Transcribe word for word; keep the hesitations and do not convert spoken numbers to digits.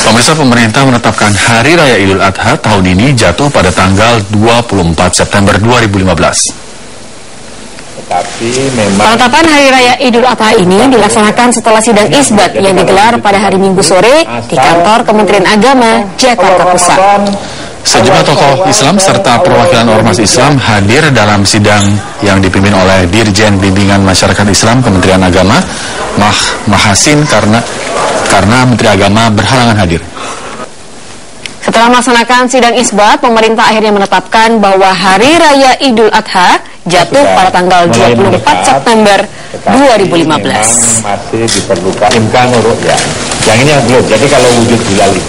Pemirsa, pemerintah menetapkan Hari Raya Idul Adha tahun ini jatuh pada tanggal dua puluh empat September dua ribu lima belas. Tapi memang Penetapan Hari Raya Idul Adha ini dilaksanakan setelah sidang isbat yang digelar pada hari Minggu sore di kantor Kementerian Agama, Jakarta Pusat. Sejumlah tokoh Islam serta perwakilan ormas Islam hadir dalam sidang yang dipimpin oleh Dirjen Bimbingan Masyarakat Islam Kementerian Agama, Mah Mahasin, karena karena Menteri Agama berhalangan hadir. Setelah melaksanakan sidang isbat, pemerintah akhirnya menetapkan bahwa Hari Raya Idul Adha jatuh pada tanggal dua puluh empat September dua ribu lima belas. Masih diperlukan imkan urut ya. Yang ini yang belum. Jadi kalau wujud hilal